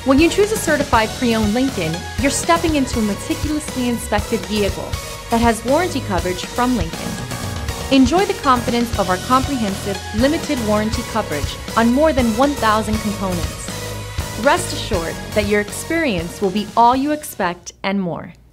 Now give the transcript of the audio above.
When you choose a certified pre-owned Lincoln, you're stepping into a meticulously inspected vehicle that has warranty coverage from Lincoln. Enjoy the confidence of our comprehensive, limited warranty coverage on more than 1,000 components. Rest assured that your experience will be all you expect and more.